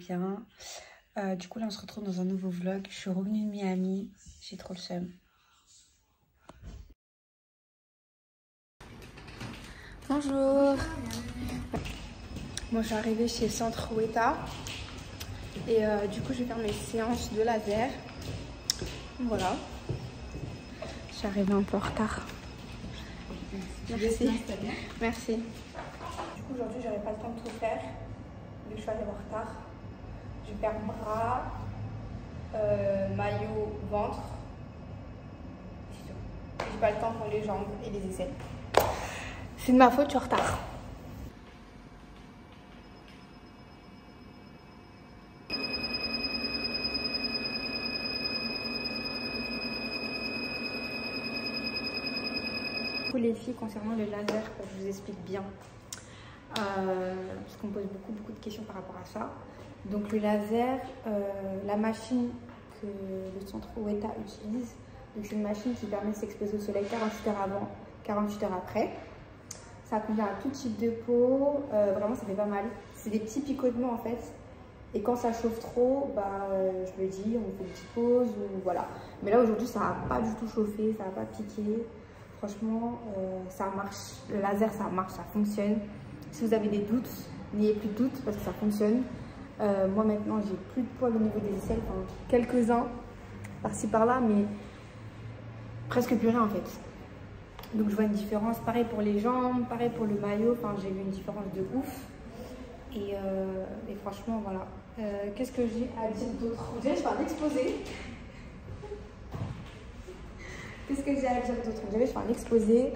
bien. Du coup là on se retrouve dans un nouveau vlog. Je suis revenue de Miami, j'ai trop le seum. Bonjour. Moi je suis arrivée chez Centre Weta et du coup je vais faire mes séances de laser. Voilà. Je suis arrivée un peu en retard. Merci. Merci. Du coup aujourd'hui j'aurais pas le temps de tout faire. Vu que je suis arrivée en retard. Je vais faire bras, maillot, ventre. J'ai pas le temps pour les jambes et les aisselles. C'est de ma faute, je suis en retard. Les filles, concernant le laser, je vous explique bien. Parce qu'on me pose beaucoup de questions par rapport à ça. Donc le laser, la machine que le Centre Weta utilise, c'est une machine qui permet de s'exposer au soleil 48 heures avant, 48 heures après. Ça convient à tout type de peau, vraiment ça fait pas mal. C'est des petits picotements en fait. Et quand ça chauffe trop, je le dis, on fait une petite pause, ou voilà. Mais là aujourd'hui ça n'a pas du tout chauffé, ça n'a pas piqué. Franchement, ça marche. Le laser ça marche, ça fonctionne. Si vous avez des doutes, n'ayez plus de doutes parce que ça fonctionne. Moi maintenant j'ai plus de poils au niveau des aisselles, enfin quelques-uns par-ci par-là, mais presque plus rien en fait. Donc je vois une différence, pareil pour les jambes, pareil pour le maillot, enfin j'ai vu une différence de ouf. Et franchement voilà. Qu'est-ce que j'ai à dire d'autre? Déjà je parle d'exposé. Qu'est-ce que j'ai à dire d'autre? Déjà je fais un exposé.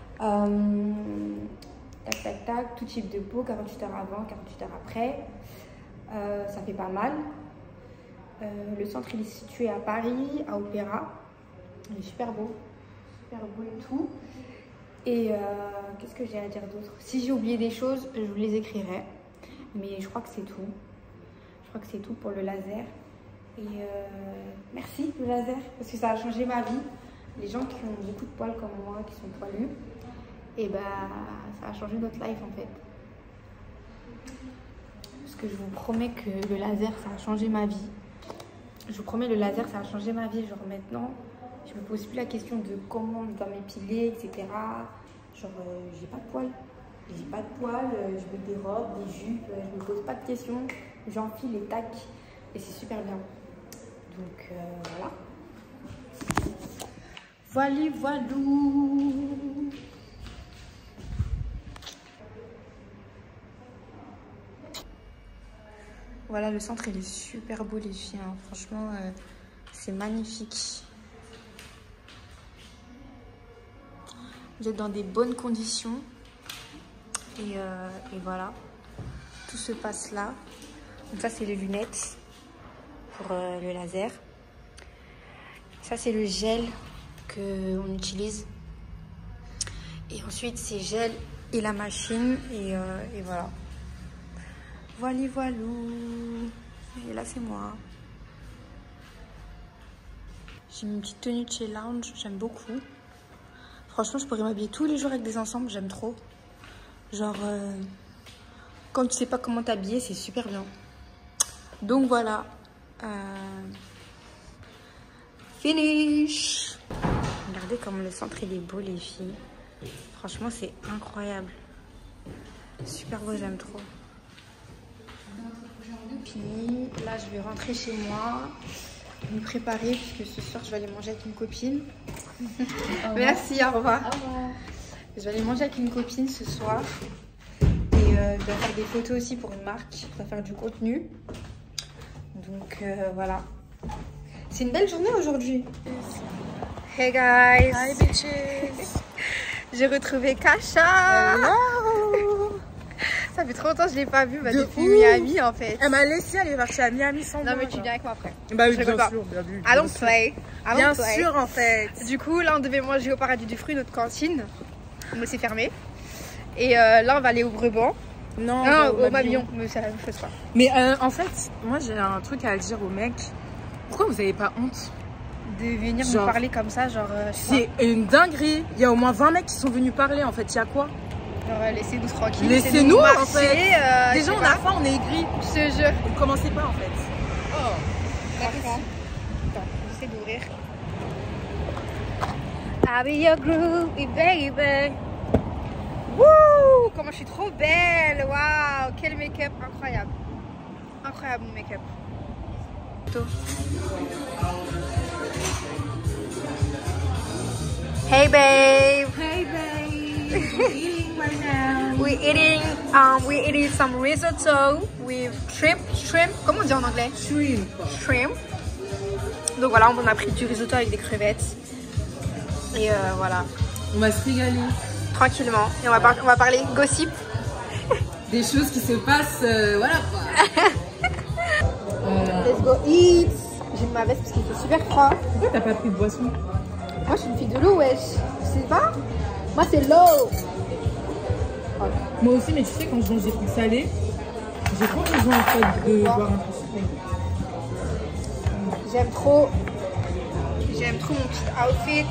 Tac tac tac, tout type de peau, 48 heures avant, 48 heures après. Ça fait pas mal. Le centre il est situé à Paris, à Opéra. Il est super beau et tout. Et qu'est-ce que j'ai à dire d'autre? Si j'ai oublié des choses, je vous les écrirai. Mais je crois que c'est tout. Je crois que c'est tout pour le laser. Et merci le laser, parce que ça a changé ma vie. Les gens qui ont beaucoup de poils comme moi, qui sont poilus, et ça a changé notre life en fait. Parce que je vous promets que le laser ça a changé ma vie. Je vous promets, le laser ça a changé ma vie. Genre maintenant, je me pose plus la question de comment je dois m'épiler, etc. Genre j'ai pas de poils. J'ai pas de poils, je mets des robes, des jupes, je me pose pas de questions. J'enfile et tac. Et c'est super bien. Donc voilà. Voilou. Voilà, le centre il est super beau les filles, hein. Franchement c'est magnifique. Vous êtes dans des bonnes conditions et voilà, tout se passe là. Donc ça c'est les lunettes pour le laser. Ça c'est le gel qu'on utilise. Et ensuite c'est gel et la machine et voilà. Voilou. Et là c'est moi. J'ai une petite tenue de chez Lounge, j'aime beaucoup. Franchement je pourrais m'habiller tous les jours avec des ensembles, j'aime trop. Genre quand tu sais pas comment t'habiller, c'est super bien. Donc voilà. Finish. Regardez comme le centre il est beau les filles. Franchement c'est incroyable. Super beau, j'aime trop. Fini. Là je vais rentrer chez moi, me préparer puisque ce soir je vais aller manger avec une copine. Merci, au revoir. Au revoir. Je vais aller manger avec une copine ce soir et je dois faire des photos aussi pour une marque. Je dois faire du contenu. Donc voilà. C'est une belle journée aujourd'hui. Hey guys. Hi bitches. J'ai retrouvé Kasha. Hello. Ça fait trop longtemps que je l'ai pas vue depuis Miami en fait. Elle m'a laissé, elle est partie à Miami sans moi. Non mais tu viens avec moi après. Bah oui, je bien pas. sûr, bien vu. I don't play. Bien sûr en fait. Du coup là on devait manger au Paradis du Fruit, notre cantine. Mais c'est fermé. Et là on va aller au Brebant. Non, au Babillon. Mais c'est la même chose quoi. Mais en fait, moi j'ai un truc à dire aux mecs. Pourquoi vous avez pas honte de venir genre, nous parler comme ça, genre... c'est une dinguerie. Il y a au moins 20 mecs qui sont venus parler, en fait. Il y a quoi? Genre, laissez-nous tranquilles. Laissez-nous marcher, en fait. Déjà, on a faim, on est aigris. Je te jure. Vous commencez pas en fait. Oh. D'accord. Attends, j'essaie d'ouvrir. I'll be your groovy baby. Wouh! Comment je suis trop belle! Waouh! Quel make-up incroyable! Incroyable mon make-up. Hey babe! Hey babe, we're eating right now. We're eating some risotto with shrimp. Comment on dit en anglais? Shrimp. Donc voilà, on a pris du risotto avec des crevettes. Et voilà. On va se régaler. Tranquillement. Et on va parler gossip. Des choses qui se passent, voilà quoi. Let's go eat. J'ai mis ma veste parce qu'il fait super froid. Pourquoi t'as pas pris de boisson? Moi je suis une fille de l'eau, wesh. Tu sais pas? Moi c'est l'eau. Moi aussi, mais tu sais, quand je mange des trucs salés, j'ai pas besoin en fait de boire un peu sucré. J'aime trop mon petit outfit.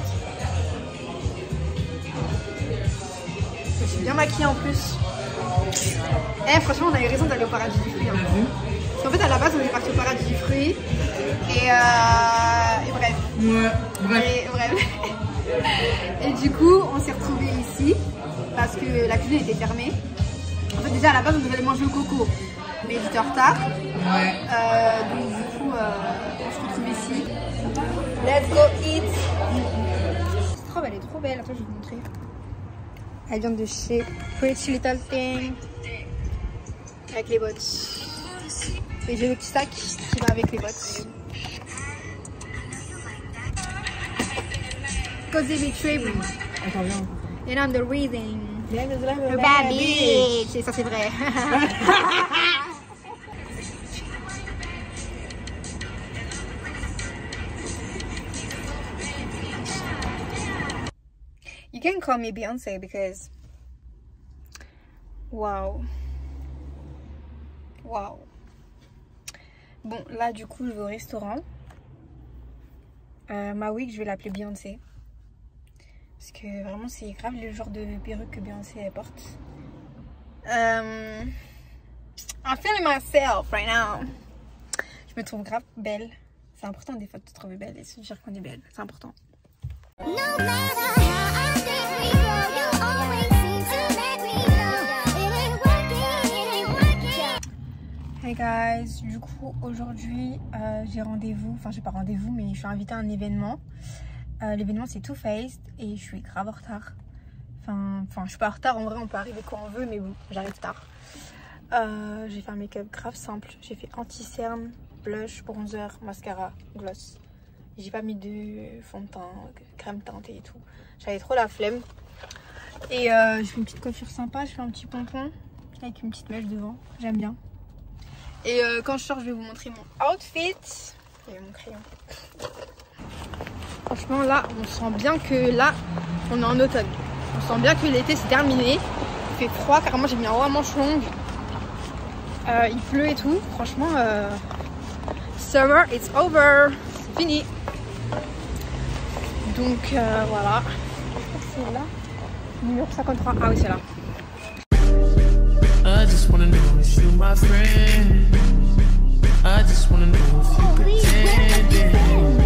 Je suis bien maquillée en plus. Eh franchement on a eu raison d'aller au paradis du fruit. Hein. Parce qu'en fait à la base on est parti au paradis du fruit. Et bref. Ouais, bref. Et du coup on s'est retrouvés ici. Parce que la cuisine était fermée. En fait déjà à la base on devait aller manger au coco. Mais j'étais en retard. Ouais. Donc du coup on se retrouve ici. Let's go eat. Cette robe elle est trop belle. Attends je vais vous montrer. Elle vient de chez Pretty Little Thing. Avec les bottes. Et j'ai le petit sac qui va avec les bottes. Cause they betray me. Attends, viens. And I'm the reason. A bad bitch. Et ça c'est vrai. You can call me Beyoncé because wow. Bon là du coup je vais au restaurant. Ma wig je vais l'appeler Beyoncé parce que vraiment c'est grave le genre de perruque que Beyoncé elle porte. I'm feeling myself right now. Je me trouve grave belle. C'est important des fois de te trouver belle et se dire qu'on est belle. C'est important. No matter how I think we go, you always seem to let me know. It ain't working. Hey guys, du coup aujourd'hui j'ai rendez-vous, enfin j'ai pas rendez-vous mais je suis invitée à un événement. L'événement c'est Too Faced et je suis grave en retard. Enfin je suis pas en retard, en vrai on peut arriver quand on veut mais bon j'arrive tard. J'ai fait un make-up grave simple, j'ai fait anti-cerne, blush, bronzer, mascara, gloss. J'ai pas mis de fond de teint, crème teintée et tout. J'avais trop la flemme. Et je fais une petite coiffure sympa. Je fais un petit pompon avec une petite mèche devant. J'aime bien. Et quand je sors, je vais vous montrer mon outfit. Et mon crayon. Franchement, là, on sent bien que là, on est en automne. On sent bien que l'été, c'est terminé. Il fait froid. Carrément, j'ai mis un haut à manches longues. Il pleut et tout. Franchement, summer, it's over. C'est fini. Donc voilà, c'est là, numéro 53, ah oui c'est là. I just wanna know if you my friend. I just wanna know if you pretending.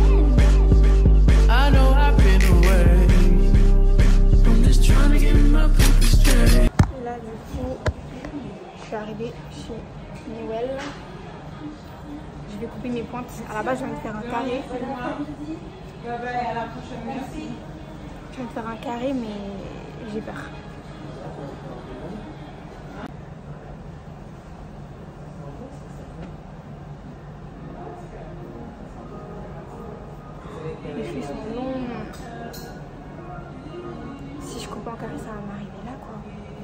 I know I've been away. I'm just trying to get my paper straight. Là du coup, je suis arrivée chez Newell. Je vais couper mes pointes. À la base je viens de faire un carré. Je vais me faire un carré mais j'ai peur. Les cheveux sont longs. Si je coupe en carré ça va m'arriver là quoi.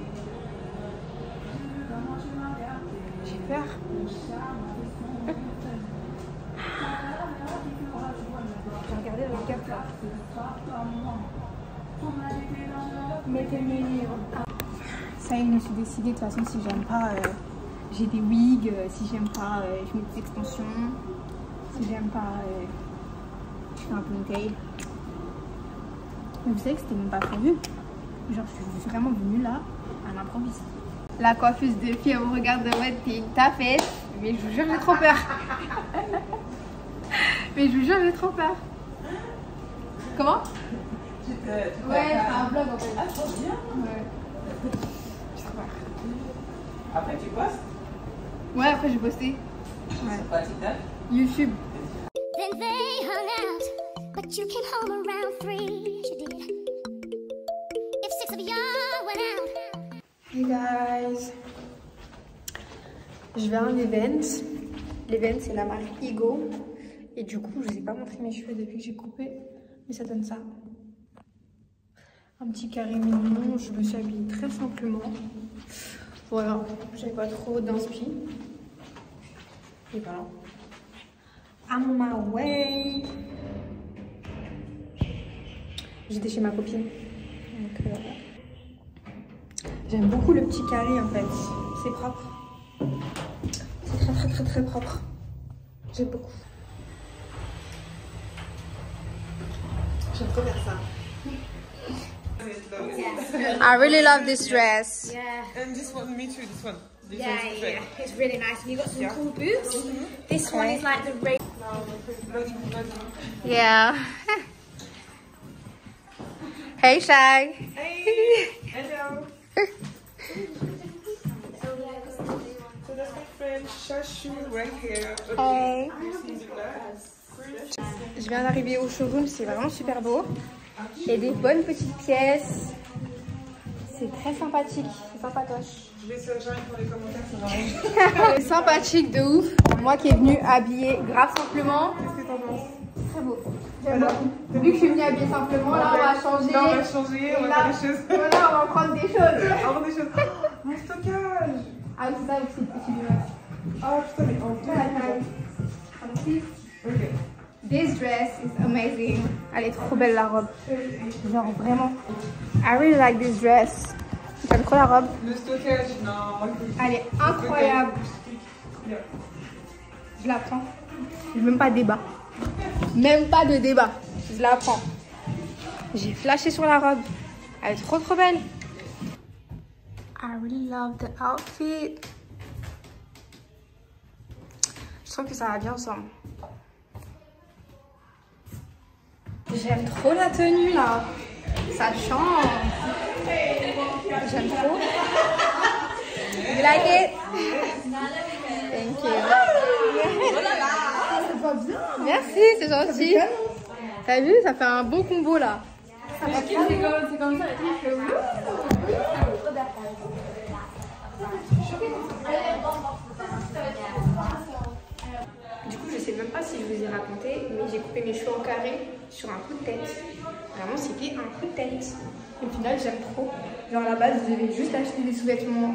J'ai peur. Regardez le gap là. Mettez-le livre. Ça y est, je me suis décidée de toute façon si j'aime pas, j'ai des wigs, si j'aime pas, je mets des extensions, si j'aime pas, je fais un ponytail. Mais vous savez que c'était même pas prévu. Genre, je suis vraiment venue là à l'improviste. La coiffeuse de fille, elle me regarde de mode, t'es une tapette. Mais je vous jure, j'ai trop peur. Mais je vous jure, j'ai trop peur. Comment? Ouais, c'est un vlog en fait. Ah, trop bien. Ouais. J'ai trop peur. Après, tu postes? Ouais, après j'ai posté. Ouais. Sur quoi, TikTok? YouTube. Then they hung out, but you came home around 3, you did. If 6 of y'all went out. Hey guys. Je vais à un event. L'event c'est la marque Ego. Et du coup, je vous ai pas montré mes cheveux depuis que j'ai coupé. Mais ça donne ça. Un petit carré mignon. Je me suis habillée très simplement. Voilà. J'avais pas trop d'inspi. Et voilà. I'm on my way. J'étais chez ma copine. Donc, j'aime beaucoup le petit carré en fait. C'est propre. C'est très propre. J'aime beaucoup. J'aime trop faire ça. I really love this dress. Yeah, And this one, me too, this one. This yeah, one's yeah. It's really nice. And you got some cool boots. This one is like the red. Yeah. Hey Shag. Hey! Hello! So that's my friend Shashu right here. Hey. This is glass. Je viens d'arriver au showroom, c'est vraiment super beau. Il y a des bonnes petites pièces. C'est très sympathique, c'est sympatoche. Je vais sur Jean pour les commentaires, ça va. C'est sympathique de ouf. Moi qui est venue habillée grave simplement. Qu'est-ce que t'en penses? Très beau. J'aime beaucoup. Vu que je suis venue habillée simplement, là on va changer. Là, on va changer, on va faire des choses. Voilà, on va prendre des choses. Avoir des choses. Oh, mon stockage! Ah oui, c'est ça aussi, le petit nuage. Oh putain, mais en vrai. Ok. This dress is amazing. Elle est trop belle la robe. Genre vraiment. I really like this dress. J'aime trop la robe. Le stockage, non. Elle est incroyable. Je la prends. Même pas de débat. Même pas de débat. Je la prends. J'ai flashé sur la robe. Elle est trop belle. I really love the outfit. Je trouve que ça va bien ensemble. J'aime trop la tenue là. Ça change. J'aime trop. You like it? Thank you. Merci, c'est gentil. T'as vu, ça fait un beau combo là. C'est comme ça, Du coup, je sais même pas si je vous ai raconté, mais j'ai coupé mes cheveux en carré sur un coup de tête. Vraiment, c'était un coup de tête. Au final, j'aime trop. Genre, à la base, je devais juste acheter des sous-vêtements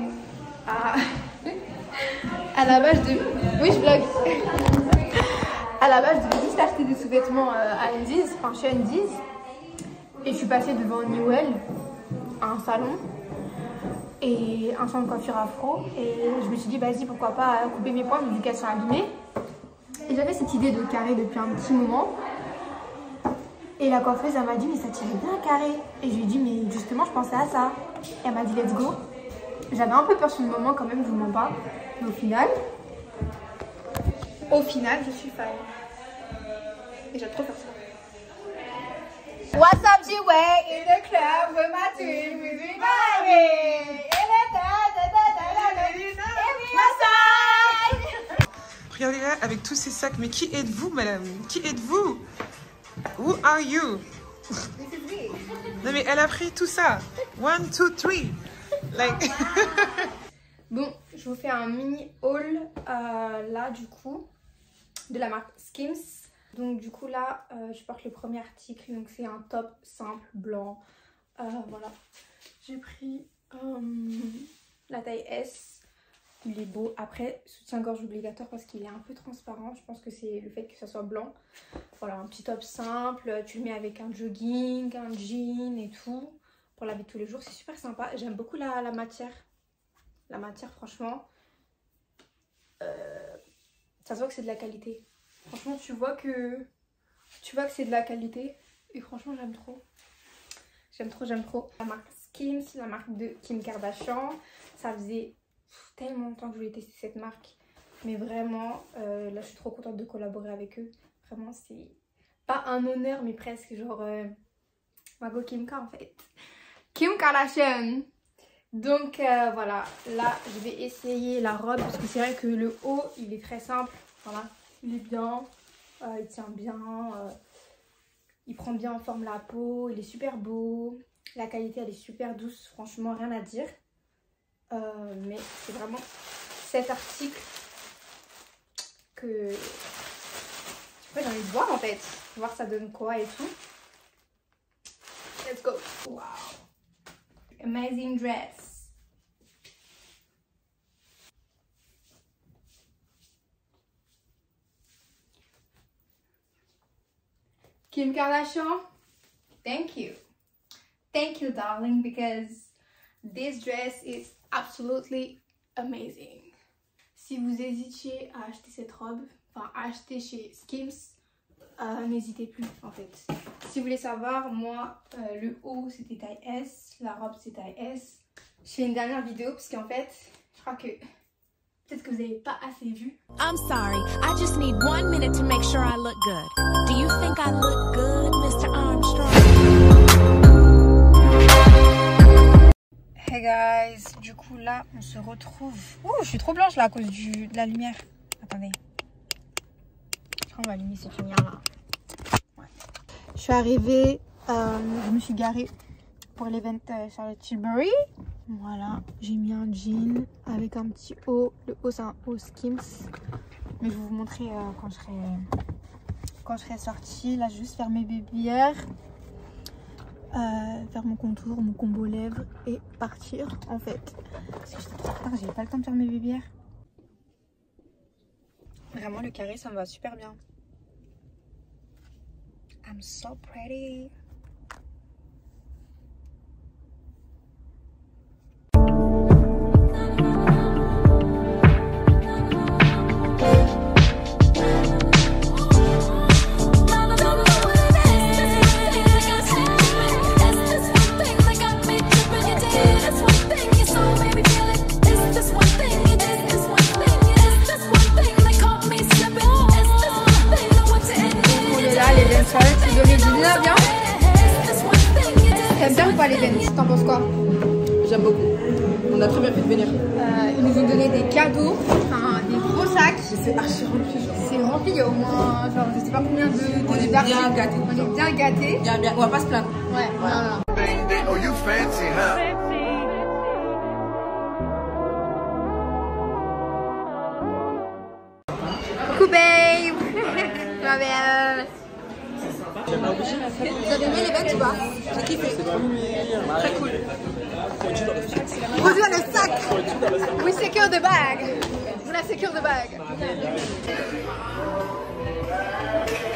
à la base de... Oui, je vlog. À la base, je devais juste acheter des sous-vêtements à Undies, enfin chez Undies. Et je suis passée devant Newell, à un salon. Et un salon de coiffure afro. Et je me suis dit, vas-y, pourquoi pas couper mes poils, vu qu'elles sont abîmées. Et j'avais cette idée de carré depuis un petit moment. Et la coiffeuse, elle m'a dit, mais ça tirait bien carré. Et je lui ai dit, mais justement, je pensais à ça. Et elle m'a dit, let's go. J'avais un peu peur sur le moment quand même, je vous mens pas. Mais au final, je suis fan. Et j'aime trop faire ça. What's up, G-Way in the club with my team, with me, baby. Regardez là, avec tous ces sacs. Mais qui êtes-vous, madame? Qui êtes-vous? Who are you? Non mais elle a pris tout ça. 1, 2, 3. Like... Bon, je vous fais un mini haul là du coup de la marque Skims. Donc du coup là, je porte le premier article. Donc c'est un top simple blanc. Voilà. J'ai pris la taille S. Il est beau. Après, soutien-gorge obligatoire parce qu'il est un peu transparent. Je pense que c'est le fait que ça soit blanc. Voilà, un petit top simple. Tu le mets avec un jogging, un jean et tout. Pour la vie de tous les jours. C'est super sympa. J'aime beaucoup la matière. La matière, franchement. Ça se voit que c'est de la qualité. Franchement, tu vois que c'est de la qualité. Et franchement, j'aime trop. J'aime trop. La marque Skims, la marque de Kim Kardashian. Ça faisait tellement longtemps que je voulais tester cette marque. Mais vraiment, là je suis trop contente de collaborer avec eux. Vraiment c'est pas un honneur mais presque genre Mago Kim K en fait. Kim Kardashian. Donc voilà, là je vais essayer la robe parce que c'est vrai que le haut il est très simple. Voilà, il est bien, il tient bien, il prend bien en forme la peau, il est super beau. La qualité elle est super douce, franchement rien à dire. Mais c'est vraiment cet article que j'ai envie de voir en fait, voir ça donne quoi et tout. Let's go. Wow, amazing dress. Kim Kardashian, thank you darling, because this dress is absolutely amazing. Si vous hésitiez à acheter cette robe, enfin à acheter chez Skims, n'hésitez plus en fait. Si vous voulez savoir, moi le haut c'était taille S, la robe c'est taille S. Je fais une dernière vidéo parce qu'en fait je crois que peut-être que vous n'avez pas assez vu. I'm sorry, I just need 1 minute to make sure I look good. Do you think I look good, Mr. Armstrong? Hey guys, du coup là on se retrouve. Ouh, je suis trop blanche là à cause de la lumière. Attendez. Je crois qu'on va allumer cette lumière là. Ouais. Je suis arrivée, je me suis garée pour l'event Charlotte Tilbury. Voilà, j'ai mis un jean avec un petit haut. Le haut c'est un haut Skims. Mais je vais vous montrer quand je serai sortie. Là, je vais juste faire mes babyères. Faire mon contour, mon combo lèvres et partir en fait. Parce que j'étais trop tard, j'avais pas le temps de faire mes babyères. Vraiment, le carré, ça me va super bien. I'm so pretty. T'aimes bien ou pas les Vents? T'en penses quoi? J'aime beaucoup. On a très bien fait de venir. Ils nous ont donné des cadeaux, enfin des gros sacs. C'est archi rempli. C'est rempli, il y a au moins, genre, je sais pas combien de On est bien gâtés. On est bien gâtés. Bien, on va pas se plaindre. Ouais, voilà. Oh, you fancy, huh? Coucou babe. Ma belle. Vous avez aimé les Vents ou pas? J'ai kiffé. Très cool. Produit le sac. We secure the bag. On a secure the bag.